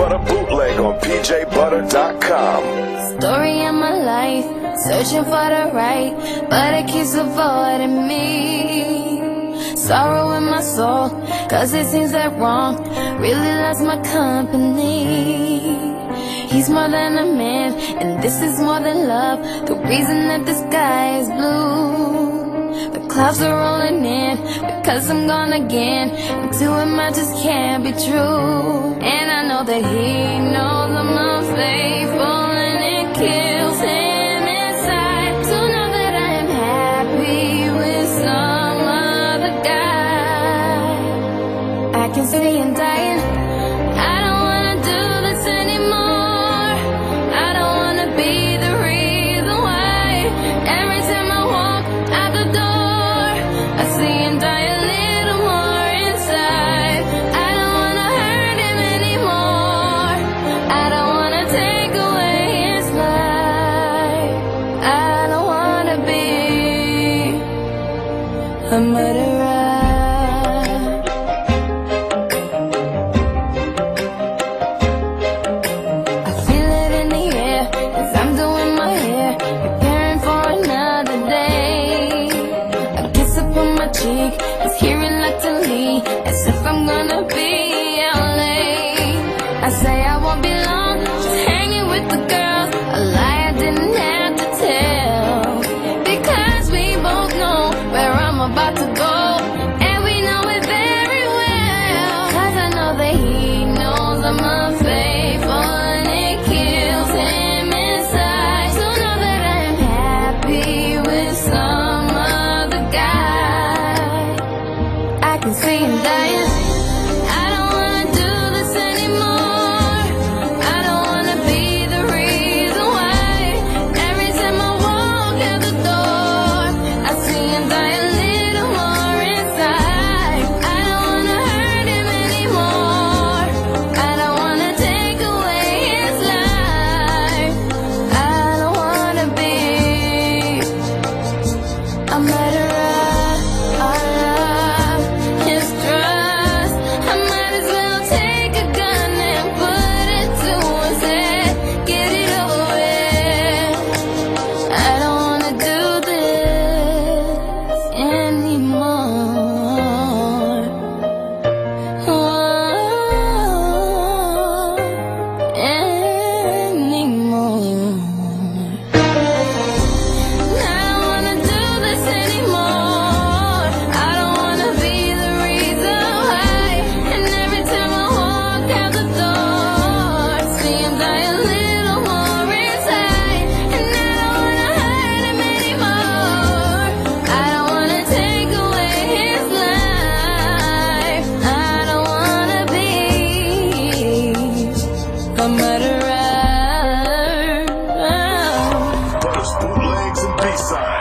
Butter Bootleg on pjbutter.com. Story of my life, searching for the right, but it keeps avoiding me. Sorrow in my soul, cause it seems that wrong really loves my company. He's more than a man, and this is more than love. The reason that the sky is blue, the clouds are rolling in, because I'm gone again, and to him I just can't be true. And I know that he knows I'm unfaithful, and it kills him inside to know that I am happy with some other guy. I can see him dying. I don't wanna do this anymore. I don't wanna be the reason why. Every time I walk out the door, I see him die a little more inside. I don't wanna hurt him anymore. I don't wanna take away his life. I don't wanna be a murderer. He's here reluctantly, as if I'm gonna be out late. I say I won't be long, just hanging with the girls, a lie I didn't have to tell, because we both know where I'm about to go, and we know it very well. Cause I know that he knows I'm unfaithful, and it kills him inside to know that I'm happy with some other guy. I can see him dying. I don't wanna do this anymore. I don't wanna be the reason why. Every time I walk out the door, I see him die a little more inside. I don't wanna hurt him anymore. I don't wanna take away his life. I don't wanna be a murderer. Butters, Bootlegs, and B-sides.